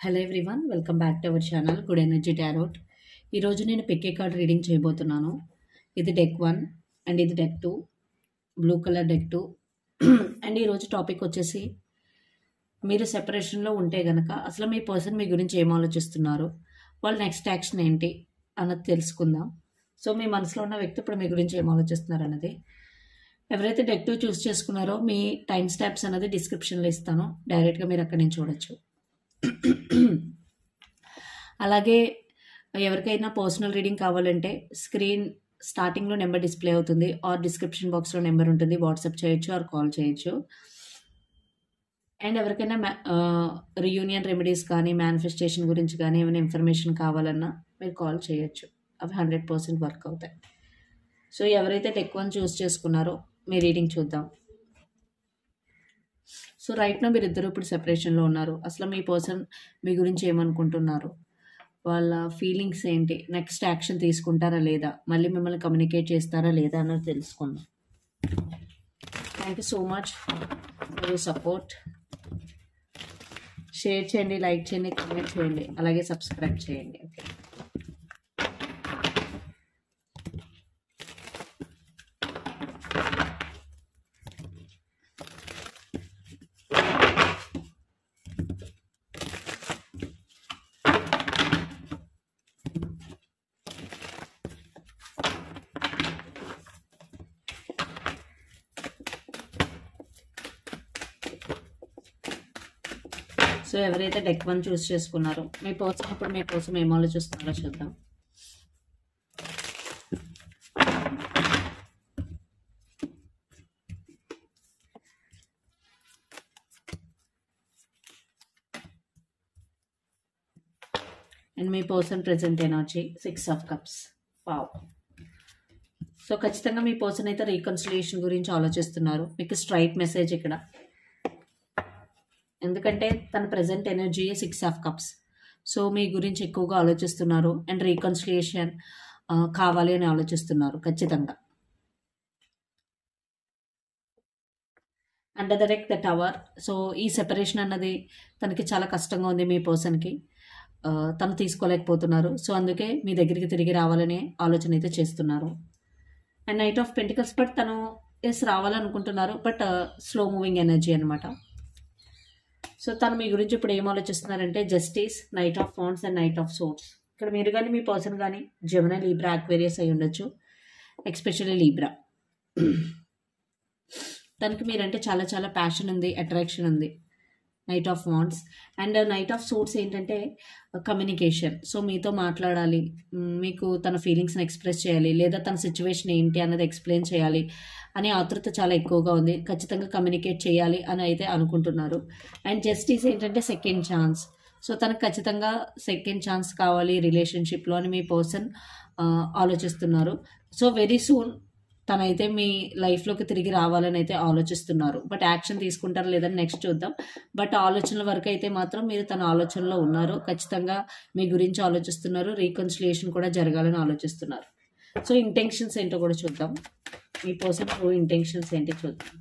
Hello everyone, welcome back to our channel good energy tarot. ఈరోజు నేను pick a card reading చేయబోతున్నాను. ఇది deck 1 and ఇది deck 2, blue colour deck 2. And ఈరోజు topic వచ్చేసి, మీరు సెపరేషన్లో ఉంటే గనక అసలు మీ పర్సన్ మీ గురించి ఏం ఆలోచిస్తున్నారు, వాళ్ళ నెక్స్ట్ యాక్షన్ ఏంటి అన్నది తెలుసుకుందాం. సో మీ మనసులో ఉన్న వ్యక్తి ఇప్పుడు మీ గురించి ఏం ఆలోచిస్తున్నారు అన్నది. ఎవరైతే డెక్ 2 చూస్ చేసుకున్నారో మీ టైం స్టాంప్స్ అన్నది డిస్క్రిప్షన్లో ఇస్తాను, డైరెక్ట్గా మీరు అక్కడి నుంచి చూడొచ్చు. అలాగే ఎవరికైనా పర్సనల్ రీడింగ్ కావాలంటే స్క్రీన్ స్టార్టింగ్లో నెంబర్ డిస్ప్లే అవుతుంది, ఆర్ డిస్క్రిప్షన్ బాక్స్లో నెంబర్ ఉంటుంది, వాట్సాప్ చేయొచ్చు ఆర్ కాల్ చేయొచ్చు. అండ్ ఎవరికైనా రియూనియన్ రెమెడీస్ కానీ మేనిఫెస్టేషన్ గురించి కానీ ఏమైనా ఇన్ఫర్మేషన్ కావాలన్నా మీరు కాల్ చేయొచ్చు, అవి 100% వర్క్ అవుతాయి. సో ఎవరైతే డెక్ 1 చూస్ చేసుకున్నారో మీ రీడింగ్ చూద్దాం. సో రైట్ నా మీరు ఇద్దరు ఇప్పుడు సెపరేషన్లో ఉన్నారు. అసలు మీ పర్సన్ మీ గురించి ఏమనుకుంటున్నారు, వాళ్ళ ఫీలింగ్స్ ఏంటి, నెక్స్ట్ యాక్షన్ తీసుకుంటారా లేదా, మళ్ళీ మిమ్మల్ని కమ్యూనికేట్ చేస్తారా లేదా అన్నది తెలుసుకుందాం. Thank you so much for your support. Share చేయండి, లైక్ చేయండి, కామెంట్ చేయండి, అలాగే సబ్స్క్రైబ్ చేయండి. ఓకే, సో ఎవరైతే డెక్ 1 చూస్ చేసుకున్నారో మీ పర్సన్ ఇప్పుడు మీ కోసం ఏం ఆలోచిస్తున్నారో చూద్దాం. అండ్ మీ person present energy 6 of cups. Wow. So ఖచ్చితంగా మీ పర్సన్ అయితే రీకన్సిలియేషన్ గురించి ఆలోచిస్తున్నారు. మీకు స్ట్రైట్ మెసేజ్ ఇక్కడ, ఎందుకంటే తన present energy 6 of cups. So మీ గురించి ఎక్కువగా ఆలోచిస్తున్నారు అండ్ రీకన్సిలియేషన్ కావాలి అని ఆలోచిస్తున్నారు ఖచ్చితంగా. And the deck the tower. So ఈ సెపరేషన్ అన్నది తనకి చాలా కష్టంగా ఉంది, మీ పర్సన్కి తను తీసుకోలేకపోతున్నారు. సో అందుకే మీ దగ్గరికి తిరిగి రావాలనే ఆలోచన అయితే చేస్తున్నారు. And knight of pentacles, but తను రావాలనుకుంటున్నారు, బట్ స్లో మూవింగ్ ఎనర్జీ అనమాట. సో తను మీ గురించి ఇప్పుడు ఏం ఆలోచిస్తున్నారంటే justice, knight of wands and knight of source. ఇక్కడ మీరు కానీ మీ పర్సన్ కానీ జెమినీ, లీబ్రా, అక్వేరియస్ అయి ఉండొచ్చు, ఎస్పెషల్లీ లీబ్రా. తనకి మీరంటే చాలా చాలా ప్యాషన్ ఉంది, అట్రాక్షన్ ఉంది. Knight of wands and knight of swords ఏంటంటే కమ్యూనికేషన్. సో మీతో మాట్లాడాలి, మీకు తన ఫీలింగ్స్ని ఎక్స్ప్రెస్ చేయాలి, లేదా తన సిచ్యువేషన్ ఏంటి అన్నది ఎక్స్ప్లెయిన్ చేయాలి అనే ఆతృత చాలా ఎక్కువగా ఉంది. ఖచ్చితంగా కమ్యూనికేట్ చేయాలి అని అయితే అనుకుంటున్నారు. అండ్ జస్టిస్ ఏంటంటే సెకండ్ ఛాన్స్. సో తనకు ఖచ్చితంగా సెకండ్ ఛాన్స్ కావాలి రిలేషన్షిప్లో అని మీ పర్సన్ ఆలోచిస్తున్నారు. సో వెరీ సూన్ తనైతే మీ లైఫ్లోకి తిరిగి రావాలని అయితే ఆలోచిస్తున్నారు, బట్ యాక్షన్ తీసుకుంటారా లేదని నెక్స్ట్ చూద్దాం. బట్ ఆలోచనల వరకు అయితే మాత్రం మీరు తన ఆలోచనలో ఉన్నారు, ఖచ్చితంగా మీ గురించి ఆలోచిస్తున్నారు, రీకన్సిలియేషన్ కూడా జరగాలని ఆలోచిస్తున్నారు. సో ఇంటెన్షన్స్ ఏంటో కూడా చూద్దాం, మీ పర్సన్ ఇంటెన్షన్స్ ఏంటి చూద్దాం.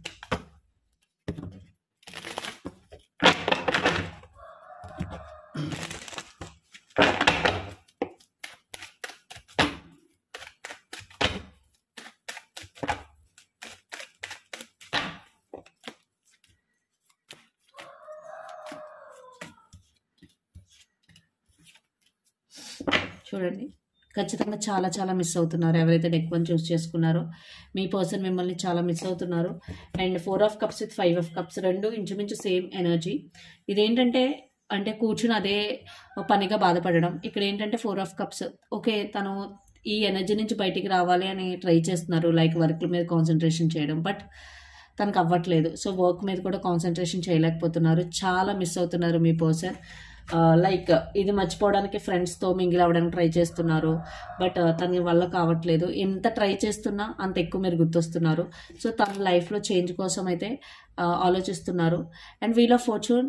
చూడండి, ఖచ్చితంగా చాలా చాలా మిస్ అవుతున్నారు. ఎవరైతే డెక్ 1 చూస్ చేసుకున్నారో మీ పర్సన్ మిమ్మల్ని చాలా మిస్ అవుతున్నారు. And 4 of cups with 5 of cups, రెండు ఇంచుమించు సేమ్ ఎనర్జీ. ఇదేంటంటే అంటే కూర్చుని అదే పనిగా బాధపడడం. ఇక్కడ ఏంటంటే 4 ఆఫ్ కప్స్. ఓకే, తను ఈ ఎనర్జీ నుంచి బయటికి రావాలి అని ట్రై చేస్తున్నారు, లైక్ వర్క్ మీద కాన్సన్ట్రేషన్ చేయడం, బట్ తనకు అవ్వట్లేదు. సో వర్క్ మీద కూడా కాన్సన్ట్రేషన్ చేయలేకపోతున్నారు, చాలా మిస్ అవుతున్నారు మీ పర్సన్. లైక్ ఇది మర్చిపోవడానికి ఫ్రెండ్స్తో మింగిల్ అవ్వడానికి ట్రై చేస్తున్నారు, బట్ తన వల్ల కావట్లేదు. ఎంత ట్రై చేస్తున్నా అంత ఎక్కువ మీరు గుర్తొస్తున్నారు. సో తన లైఫ్లో చేంజ్ కోసం అయితే ఆలోచిస్తున్నారు. అండ్ వీల్ ఆఫ్ ఫార్చ్యూన్,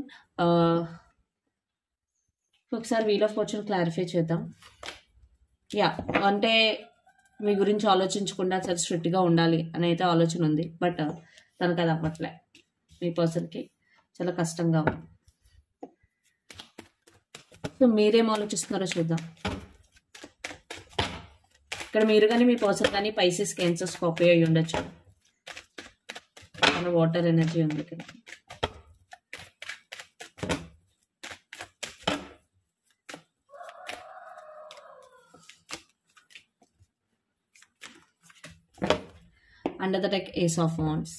ఒకసారి వీల్ ఆఫ్ ఫార్చ్యూన్ క్లారిఫై చేద్దాం. యా, అంటే మీ గురించి ఆలోచించకుండా చాలా స్ట్రిక్ట్గా ఉండాలి అని అయితే ఆలోచన ఉంది, బట్ తనకు అది అవ్వట్లే. మీ పర్సన్కి చాలా కష్టంగా ఉంది. సో మీరేం ఆలోచిస్తున్నారో చూద్దాం. ఇక్కడ మీరు కానీ మీ పర్సన్ కానీ పైసెస్, క్యాన్సర్, స్కార్పియో అయి ఉండొచ్చు. వాటర్ ఎనర్జీ ఉంది ఇక్కడ. Under the deck ace of wands,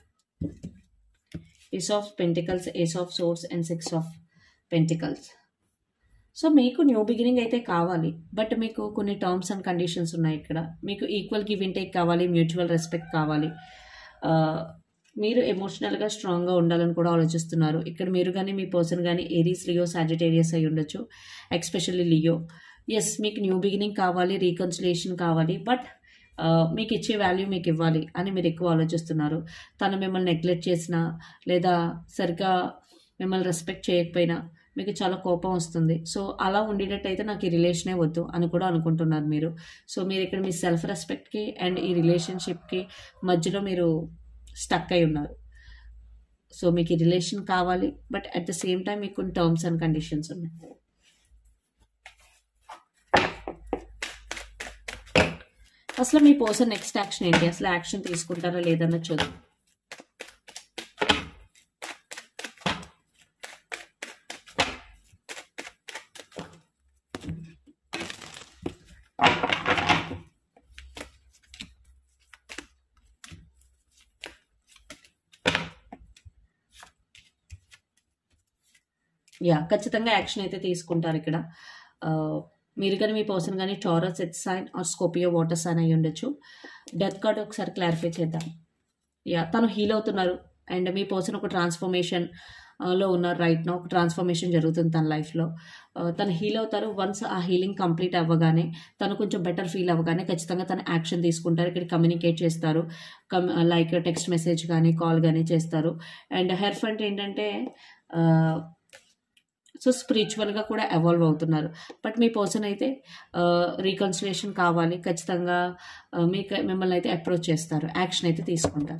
ace of pentacles, ace of swords and 6 of pentacles. So మీకు న్యూ బిగినింగ్ అయితే కావాలి, బట్ మీకు కొన్ని టర్మ్స్ అండ్ కండిషన్స్ ఉన్నాయి ఇక్కడ. మీకు ఈక్వల్ గివ్ అండ్ టేక్ కావాలి, మ్యూచువల్ రెస్పెక్ట్ కావాలి. మీరు ఎమోషనల్గా స్ట్రాంగ్గా ఉండాలని కూడా ఆలోచిస్తున్నారు. ఇక్కడ మీరు కానీ మీ పర్సన్ కానీ ఏరీస్, లియో, సాజిటేరియస్ అయి ఉండొచ్చు, ఎక్స్పెషల్లీ లియో. ఎస్, మీకు న్యూ బిగినింగ్ కావాలి, రీకన్సిలేషన్ కావాలి, బట్ మీకు ఇచ్చే వాల్యూ మీకు ఇవ్వాలి అని మీరు ఎక్కువ ఆలోచిస్తున్నారు. తను మిమ్మల్ని నెగ్లెక్ట్ చేసినా లేదా సరిగ్గా మిమ్మల్ని రెస్పెక్ట్ చేయకపోయినా మీకు చాలా కోపం వస్తుంది. సో అలా ఉండేటట్టయితే నాకు ఈ రిలేషనే వద్దు అని కూడా అనుకుంటున్నారు మీరు. సో మీరు ఇక్కడ మీ సెల్ఫ్ రెస్పెక్ట్కి అండ్ ఈ రిలేషన్షిప్కి మధ్యలో మీరు స్టక్ అయి ఉన్నారు. సో మీకు ఈ రిలేషన్ కావాలి, but at the same time మీకు కొన్ని టర్మ్స్ అండ్ కండిషన్స్ ఉన్నాయి. అసలు మీ పర్సన్ నెక్స్ట్ యాక్షన్ ఏంటి, అసలు యాక్షన్ తీసుకుంటారా లేదన్న చూద్దాం. ఖచ్చితంగా యాక్షన్ అయితే తీసుకుంటారు ఇక్కడ. మీరు కానీ మీ పర్సన్ కానీ Taurus, earth sign or Scorpio water sign అయ్యి ఉండొచ్చు. డెత్ కార్డ్ ఒకసారి క్లారిఫై చేద్దాం. తను హీల్ అవుతున్నారు అండ్ మీ పర్సన్ ఒక ట్రాన్స్ఫర్మేషన్ లో ఉన్నారు. రైట్ నా ఒక ట్రాన్స్ఫర్మేషన్ జరుగుతుంది తన లైఫ్లో. తను హీల్ అవుతారు. వన్స్ ఆ హీలింగ్ కంప్లీట్ అవ్వగానే, తను కొంచెం బెటర్ ఫీల్ అవ్వగానే ఖచ్చితంగా తను యాక్షన్ తీసుకుంటారు. ఇక్కడ కమ్యూనికేట్ చేస్తారు, లైక్ టెక్స్ట్ మెసేజ్ కానీ కాల్ కానీ చేస్తారు. అండ్ హెర్ ఫ్రంట్ ఏంటంటే సో స్పిరిచువల్గా కూడా ఎవాల్వ్ అవుతున్నారు. బట్ మీ పర్సన్ అయితే రీకన్సిలేషన్ కావాలి, ఖచ్చితంగా మిమ్మల్ని అయితే అప్రోచ్ చేస్తారు, యాక్షన్ అయితే తీసుకుంటారు.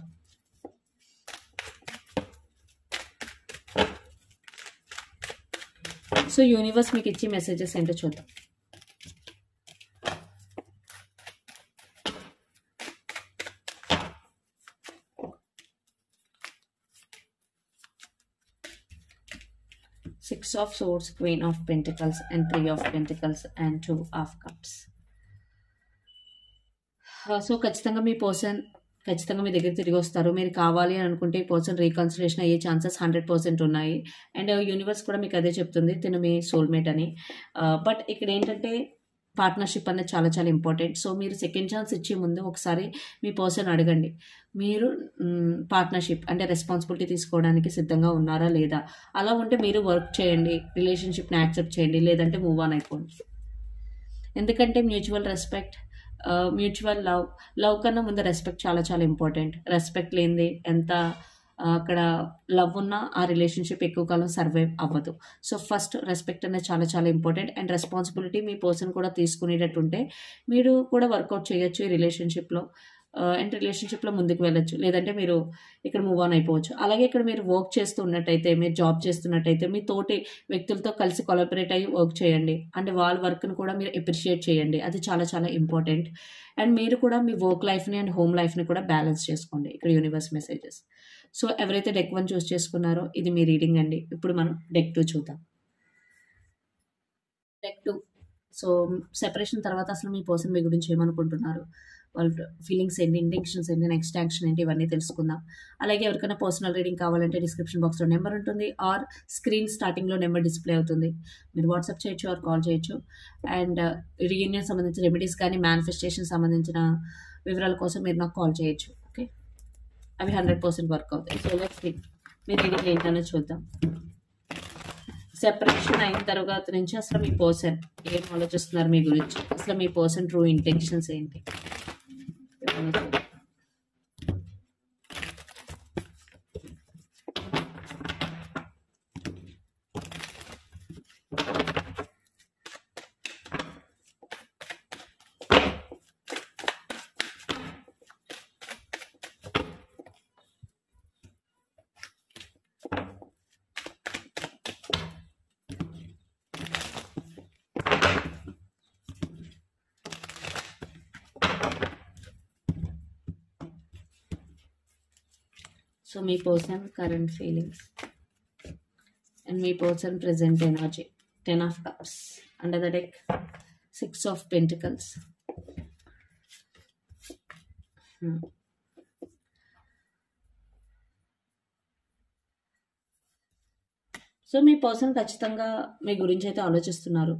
సో యూనివర్స్ మీకు ఇచ్చే మెసేజెస్ ఏంటో చూద్దాం. Six of Swords, Queen of Pentacles and 3 of Pentacles and 2 of Cups. So ఖచ్చితంగా మీ పర్సన్ ఖచ్చితంగా మీ దగ్గర తిరిగి వస్తారు. మీరు కావాలి అని అనుకుంటే ఈ పర్సన్ రీకన్సిలేషన్ అయ్యే ఛాన్సెస్ 100% ఉన్నాయి. అండ్ యూనివర్స్ కూడా మీకు అదే చెప్తుంది, తిను మీ సోల్మేట్ అని. బట్ ఇక్కడ ఏంటంటే పార్ట్నర్షిప్ అనేది చాలా చాలా ఇంపార్టెంట్. సో మీరు సెకండ్ ఛాన్స్ ఇచ్చే ముందు ఒకసారి మీ పర్సన్ అడగండి, మీరు పార్ట్నర్షిప్ అంటే రెస్పాన్సిబిలిటీ తీసుకోవడానికి సిద్ధంగా ఉన్నారా లేదా. అలా ఉంటే మీరు వర్క్ చేయండి, రిలేషన్షిప్ని యాక్సెప్ట్ చేయండి, లేదంటే మూవ్ ఆన్ అయిపోండి. ఎందుకంటే మ్యూచువల్ రెస్పెక్ట్, మ్యూచువల్ లవ్ కన్నా ముందు రెస్పెక్ట్ చాలా చాలా ఇంపార్టెంట్. రెస్పెక్ట్ లేనిది ఎంత అక్కడ లవ్ ఉన్నా ఆ రిలేషన్షిప్ ఎక్కువ కాలం సర్వైవ్ అవ్వదు. సో ఫస్ట్ రెస్పెక్ట్ అనేది చాలా చాలా ఇంపార్టెంట్. అండ్ రెస్పాన్సిబిలిటీ మీ పర్సన్ కూడా తీసుకునేటట్టుంటే మీరు కూడా వర్కౌట్ చేయొచ్చు ఈ రిలేషన్షిప్లో. అండ్ రిలేషన్షిప్లో ముందుకు వెళ్ళొచ్చు, లేదంటే మీరు ఇక్కడ మూవ్ ఆన్ అయిపోవచ్చు. అలాగే ఇక్కడ మీరు వర్క్ చేస్తున్నట్టయితే, మీరు జాబ్ చేస్తున్నట్టయితే మీ తోటి వ్యక్తులతో కలిసి కొలాబరేట్ అయ్యి వర్క్ చేయండి. అండ్ వాళ్ళ వర్క్ని కూడా మీరు అప్రిషియేట్ చేయండి, అది చాలా చాలా ఇంపార్టెంట్. అండ్ మీరు కూడా మీ వర్క్ లైఫ్ని అండ్ హోమ్ లైఫ్ని కూడా బ్యాలెన్స్ చేసుకోండి. ఇక్కడ యూనివర్స్ మెసేజెస్. సో ఎవరైతే డెక్ 1 చూస్ చేసుకున్నారో ఇది మీ రీడింగ్ అండి. ఇప్పుడు మనం డెక్ 2 చూద్దాం. డెక్ 2. సో సెపరేషన్ తర్వాత అసలు మీ పర్సన్ మీ గురించి ఏమనుకుంటున్నారు, వాళ్ళ ఫీలింగ్స్ ఏంటి, ఇంటెన్షన్స్ ఏంటి, నెక్స్ట్ యాక్షన్ ఏంటి, ఇవన్నీ తెలుసుకుందాం. అలాగే ఎవరికైనా పర్సనల్ రీడింగ్ కావాలంటే డిస్క్రిప్షన్ బాక్స్లో నెంబర్ ఉంటుంది, ఆర్ స్క్రీన్ స్టార్టింగ్లో నెంబర్ డిస్ప్లే అవుతుంది. మీరు వాట్సాప్ చేయొచ్చు ఆర్ కాల్ చేయొచ్చు. అండ్ రీయూనియన్ సంబంధించిన రెమెడీస్ కానీ మేనిఫెస్టేషన్ సంబంధించిన వివరాల కోసం మీరు నాకు కాల్ చేయొచ్చు. ఓకే, అవి 100% వర్క్ అవుతాయి. సో లెట్స్ సీ మీ రీడింగ్ ఏంటనే చూద్దాం. సెపరేషన్ అయిన తర్వాత నుంచి అసలు మీ పర్సన్ ఏం ఆలోచిస్తున్నారు మీ గురించి, అసలు మీ పర్సన్ ట్రూ ఇంటెన్షన్స్ ఏంటి. సో మీ పర్సన్ కరెంట్ ఫీలింగ్స్ అండ్ మీ person present energy. 10 of cups. Under the deck 6 of pentacles. So మీ పర్సన్ ఖచ్చితంగా మీ గురించి అయితే ఆలోచిస్తున్నారు,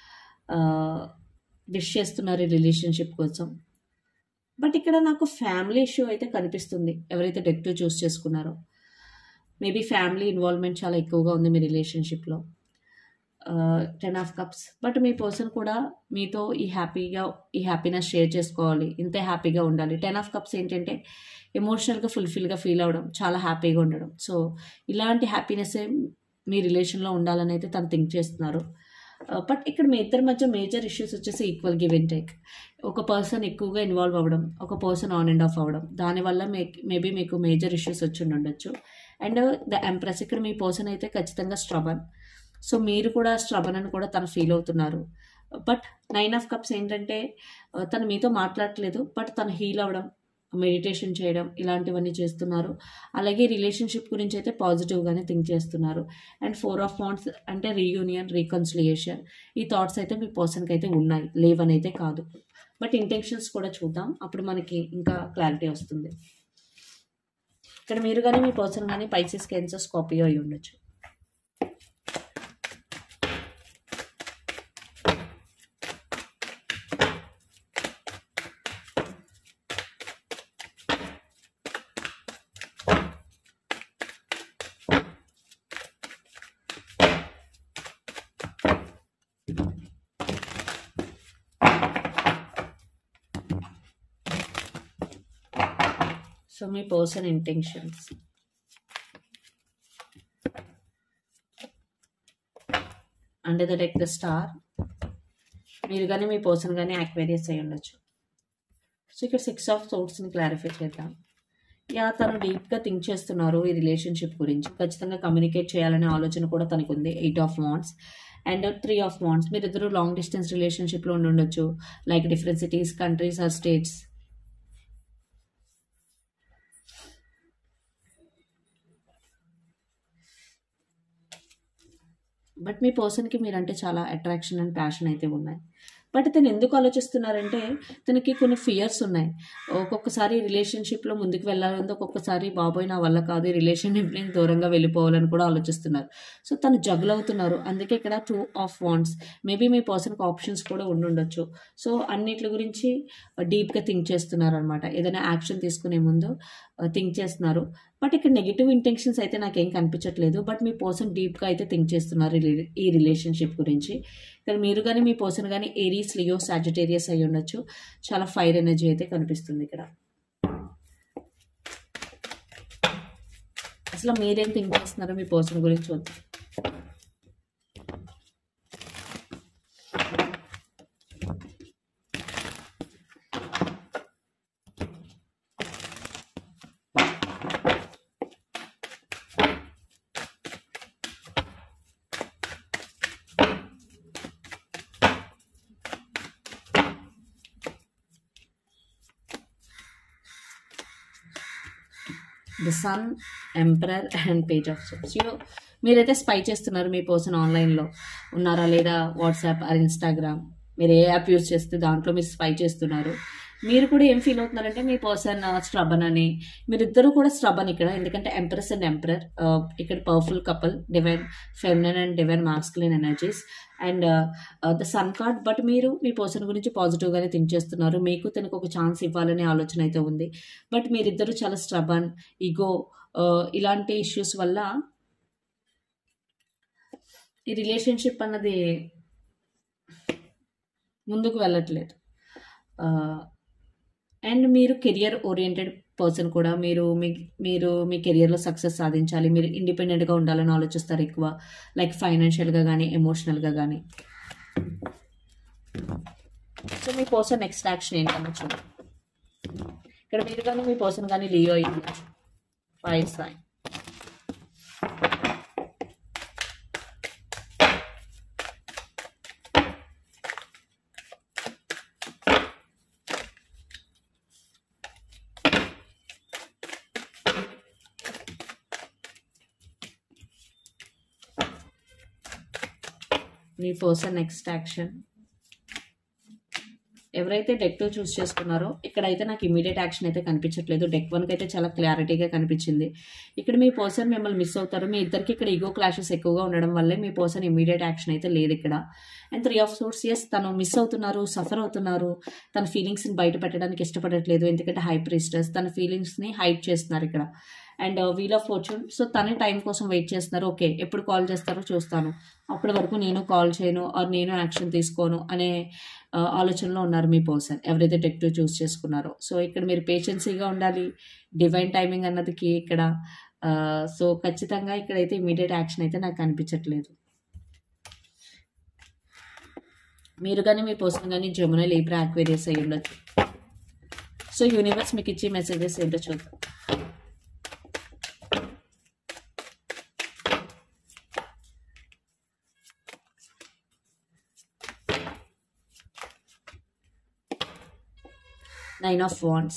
విష్ చేస్తున్నారు ఈ రిలేషన్షిప్ కోసం. బట్ ఇక్కడ నాకు ఫ్యామిలీ ఇష్యూ అయితే కనిపిస్తుంది ఎవరైతే డెక్ 2 చూస్ చేసుకున్నారో. మేబీ ఫ్యామిలీ ఇన్వాల్వ్మెంట్ చాలా ఎక్కువగా ఉంది మీ రిలేషన్షిప్లో. 10 of cups. బట్ మీ పర్సన్ కూడా మీతో ఈ హ్యాపీనెస్ షేర్ చేసుకోవాలి, ఇంతే హ్యాపీగా ఉండాలి. 10 of cups ఏంటంటే ఎమోషనల్గా ఫుల్ఫిల్గా ఫీల్ అవ్వడం, చాలా హ్యాపీగా ఉండడం. సో ఇలాంటి హ్యాపీనెస్సే మీ రిలేషన్లో ఉండాలని అయితే తను థింక్ చేస్తున్నారు. బట్ ఇక్కడ మీ ఇద్దరి మధ్య మేజర్ ఇష్యూస్ వచ్చేసి ఈక్వల్ గివ్ అండ్ టేక్. ఒక పర్సన్ ఎక్కువగా ఇన్వాల్వ్ అవ్వడం, ఒక పర్సన్ ఆన్ అండ్ ఆఫ్ అవ్వడం, దానివల్ల మేబీ మీకు మేజర్ ఇష్యూస్ వచ్చి ఉండొచ్చు. అండ్ ద ఎంప్రెస్, ఇక్కడ మీ పర్సన్ అయితే ఖచ్చితంగా స్ట్రబన్. సో మీరు కూడా స్ట్రబన్ అని కూడా తను ఫీల్ అవుతున్నారు. బట్ 9 of cups ఏంటంటే తను మీతో మాట్లాడట్లేదు, బట్ తను హీల్ అవ్వడం, మెడిటేషన్ చేయడం ఇలాంటివన్నీ చేస్తున్నారు. అలాగే రిలేషన్షిప్ గురించి అయితే పాజిటివ్గానే థింక్ చేస్తున్నారు. అండ్ 4 of wands అంటే రీయూనియన్, రీకన్సిలియేషన్, ఈ థాట్స్ అయితే మీ పర్సన్కి అయితే ఉన్నాయి, లేవని అయితే కాదు. బట్ ఇంటెన్షన్స్ కూడా చూద్దాం, అప్పుడు మనకి ఇంకా క్లారిటీ వస్తుంది. ఇక్కడ మీరు కానీ మీ పర్సన్ కానీ పైసెస్, క్యాన్సర్, స్కార్పియో అయి ఉండొచ్చు. సో మీ person intentions. Under the deck the star. మీరు కానీ మీ పర్సన్ కానీ యాక్వేరియస్ అయి ఉండొచ్చు. సో ఇక్కడ 6 of swordsని క్లారిఫై చేద్దాం. తను డీప్గా థింక్ చేస్తున్నారు ఈ రిలేషన్షిప్ గురించి, ఖచ్చితంగా కమ్యూనికేట్ చేయాలనే ఆలోచన కూడా తనకు ఉంది. 8 of wands and 3 of wands. మీరిద్దరు లాంగ్ డిస్టెన్స్ రిలేషన్షిప్లో ఉండొచ్చు, like different cities, countries or states. But మీ పర్సన్కి మీరంటే చాలా అట్రాక్షన్ అండ్ ప్యాషన్ అయితే ఉన్నాయి. బట్ తను ఎందుకు ఆలోచిస్తున్నారంటే తనకి కొన్ని ఫియర్స్ ఉన్నాయి. ఒక్కొక్కసారి రిలేషన్షిప్లో ముందుకు వెళ్ళాలంటే, ఒక్కొక్కసారి బాబోయ్ నా వల్ల కాదు ఈ రిలేషన్షిప్ నుంచి దూరంగా వెళ్ళిపోవాలని కూడా ఆలోచిస్తున్నారు. సో తను జగుల్ అవుతున్నారు. అందుకే ఇక్కడ 2 of wands. మేబీ మీ పర్సన్కి ఆప్షన్స్ కూడా ఉండొచ్చు. సో అన్నిటి గురించి డీప్గా థింక్ చేస్తున్నారు అనమాట. ఏదైనా యాక్షన్ తీసుకునే ముందు థింక్ చేస్తున్నారు. బట్ ఇక్కడ నెగిటివ్ ఇంటెన్షన్స్ అయితే నాకేం కనిపించట్లేదు. బట్ మీ పర్సన్ డీప్గా అయితే థింక్ చేస్తున్నారు ఈ రిలేషన్షిప్ గురించి. ఇక్కడ మీరు కానీ మీ పర్సన్ కానీ ఏరీస్, లియో, సాజిటేరియస్ అయి ఉండొచ్చు. చాలా ఫైర్ ఎనర్జీ అయితే కనిపిస్తుంది ఇక్కడ. అసలు మీరేం థింక్ చేస్తున్నారో మీ పర్సన్ గురించి చూద్దాం. The sun, emperor and page of swords. మీరైతే స్పై చేస్తున్నారు మీ పర్సన్ ఆన్లైన్లో ఉన్నారా లేదా, వాట్సాప్ ఆర్ ఇన్స్టాగ్రామ్, మీరు ఏ యాప్ యూజ్ చేస్తే దాంట్లో మీరు స్పై చేస్తున్నారు. మీరు కూడా ఏం ఫీల్ అవుతున్నారంటే మీ పర్సన్ స్ట్రబన్ అని. మీరిద్దరూ కూడా స్ట్రబన్ ఇక్కడ, ఎందుకంటే ఎంప్రెస్ అండ్ ఎంపరర్ ఇక్కడ powerful couple, divine feminine and divine masculine energies and the sun card. But మీరు మీ పర్సన్ గురించి పాజిటివ్గానే థింక్ చేస్తున్నారు. మీకు తనకు ఒక ఛాన్స్ ఇవ్వాలనే ఆలోచన అయితే ఉంది. బట్ మీరిద్దరూ చాలా స్ట్రబన్, ఈగో ఇలాంటి ఇష్యూస్ వల్ల ఈ రిలేషన్షిప్ అన్నది ముందుకు వెళ్ళట్లేదు. అండ్ మీరు కెరియర్ ఓరియంటెడ్ పర్సన్ కూడా. మీరు మీ కెరియర్లో సక్సెస్ సాధించాలి, మీరు ఇండిపెండెంట్గా ఉండాలని ఆలోచిస్తారు ఎక్కువ, లైక్ ఫైనాన్షియల్గా కానీ ఎమోషనల్గా కానీ. సో మీ పర్సన్ నెక్స్ట్ యాక్షన్ ఏంటన్నా చూడండి. ఇక్కడ మీరు కానీ మీ పర్సన్ కానీ లియో అయ్యింది, ఫైర్ సైన్. మీ పర్సన్ నెక్స్ట్ యాక్షన్. ఎవరైతే డెక్ 2 చూస్ చేసుకున్నారో ఇక్కడైతే నాకు ఇమీడియట్ యాక్షన్ అయితే కనిపించట్లేదు. డెక్ 1కి అయితే చాలా క్లారిటీగా కనిపించింది. ఇక్కడ మీ పర్సన్ మిమ్మల్ని మిస్ అవుతారు. మీ ఇద్దరికి ఇక్కడ ఈగో క్లాషెస్ ఎక్కువగా ఉండడం వల్లే మీ పర్సన్ ఇమీడియట్ యాక్షన్ అయితే లేదు ఇక్కడ. అండ్ 3 ఆఫ్ సోర్స్, ఎస్ తను మిస్ అవుతున్నారు, సఫర్ అవుతున్నారు, తన ఫీలింగ్స్ని బయట పెట్టడానికి ఇష్టపడట్లేదు. ఎందుకంటే హై ప్రీస్టెస్ తన ఫీలింగ్స్ని హైడ్ చేస్తున్నారు ఇక్కడ. And wheel of fortune, so తనే టైం కోసం వెయిట్ చేస్తున్నారు. ఓకే ఎప్పుడు కాల్ చేస్తారో చూస్తాను, అప్పటి వరకు నేను కాల్ చేయను ఆర్ నేను యాక్షన్ తీసుకోను అనే ఆలోచనలో ఉన్నారు మీ పర్సన్ ఎవరైతే డెక్ 2 చూస్ చేసుకున్నారో. సో ఇక్కడ మీరు పేషెన్సీగా ఉండాలి. డివైన్ టైమింగ్ అన్నదికి ఇక్కడ. సో ఖచ్చితంగా ఇక్కడైతే ఇమీడియట్ యాక్షన్ అయితే నాకు కనిపించట్లేదు. మీరు కానీ మీ పర్సన్ కానీ జెమినీ, లిబ్రా, అక్వేరియస్ అయ్యి ఉండొచ్చు. సో యూనివర్స్ మీకు ఇచ్చే మెసేజెస్ ఏంటో చూద్దాం. Nine of wands.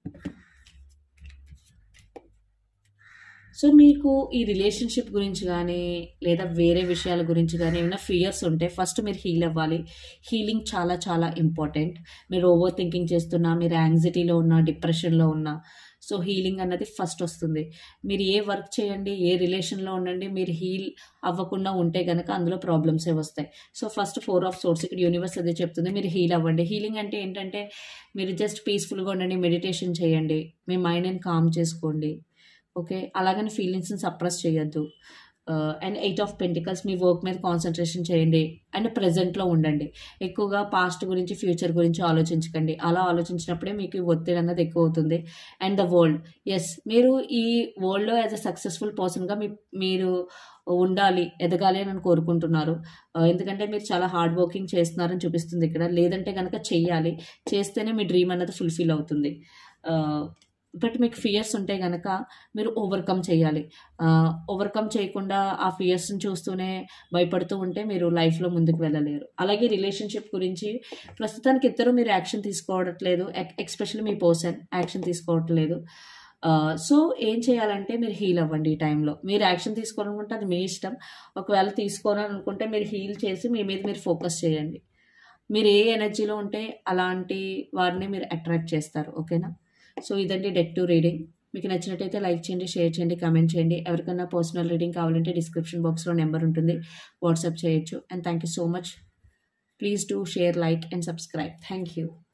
సో మీకు ఈ రిలేషన్షిప్ గురించి కానీ లేదా వేరే విషయాల గురించి కానీ ఏమైనా ఫియర్స్ ఉంటే ఫస్ట్ మీరు హీల్ అవ్వాలి. హీలింగ్ చాలా చాలా ఇంపార్టెంట్. మీరు ఓవర్ థింకింగ్ చేస్తున్నా, మీరు యాంగ్జైటీలో ఉన్నా, డిప్రెషన్లో ఉన్నా, సో హీలింగ్ అన్నది ఫస్ట్ వస్తుంది. మీరు ఏ వర్క్ చేయండి, ఏ రిలేషన్లో ఉండండి, మీరు హీల్ అవ్వకుండా ఉంటే కనుక అందులో ప్రాబ్లమ్సే వస్తాయి. సో ఫస్ట్ 4 ఆఫ్ సోర్స్ ఇక్కడ యూనివర్స్ అదే చెప్తుంది, మీరు హీల్ అవ్వండి. హీలింగ్ అంటే ఏంటంటే మీరు జస్ట్ పీస్ఫుల్గా ఉండండి, మెడిటేషన్ చేయండి, మీ మైండ్ని కామ్ చేసుకోండి. ఓకే అలాగని ఫీలింగ్స్ని సప్రెస్ చేయొద్దు. అండ్ 8 ఆఫ్ పెంటికల్స్, మీ వర్క్ మీద కాన్సన్ట్రేషన్ చేయండి అండ్ ప్రజెంట్లో ఉండండి. ఎక్కువగా పాస్ట్ గురించి, ఫ్యూచర్ గురించి ఆలోచించకండి. అలా ఆలోచించినప్పుడే మీకు ఒత్తిడి అన్నది ఎక్కువ అవుతుంది. అండ్ ద వరల్డ్, ఎస్ మీరు ఈ వరల్డ్లో యాజ్ అ సక్సెస్ఫుల్ పర్సన్గా మీరు ఉండాలి, ఎదగాలి అని కోరుకుంటున్నారు. ఎందుకంటే మీరు చాలా హార్డ్ వర్కింగ్ చేస్తున్నారని చూపిస్తుంది ఇక్కడ. లేదంటే కనుక చెయ్యాలి, చేస్తేనే మీ డ్రీమ్ అన్నది ఫుల్ఫిల్ అవుతుంది. బట్ మీకు ఫియర్స్ ఉంటే కనుక మీరు ఓవర్కమ్ చేయాలి. ఓవర్కమ్ చేయకుండా ఆ ఫియర్స్ని చూస్తూనే భయపడుతూ ఉంటే మీరు లైఫ్లో ముందుకు వెళ్ళలేరు. అలాగే రిలేషన్షిప్ గురించి ప్రస్తుతానికి ఇద్దరు మీరు యాక్షన్ తీసుకోవట్లేదు, ఎక్స్పెషల్లీ మీ పర్సన్ యాక్షన్ తీసుకోవట్లేదు. సో ఏం చేయాలంటే మీరు హీల్ అవ్వండి. ఈ టైంలో మీరు యాక్షన్ తీసుకోవాలనుకుంటే అది మీ ఇష్టం. ఒకవేళ తీసుకోవాలనుకుంటే మీరు హీల్ చేసి మీ మీద మీరు ఫోకస్ చేయండి. మీరు ఏ ఎనర్జీలో ఉంటే అలాంటి వారిని మీరు అట్రాక్ట్ చేస్తారు. ఓకేనా? సో ఇదండి డెక్ 2 రీడింగ్. మీకు నచ్చినట్టయితే లైక్ చేయండి, షేర్ చేయండి, కమెంట్ చేయండి. ఎవరికైనా పర్సనల్ రీడింగ్ కావాలంటే డిస్క్రిప్షన్ బాక్స్లో నెంబర్ ఉంటుంది, వాట్సాప్ చేయొచ్చు. And thank you so much. Please do share, like and subscribe. Thank you.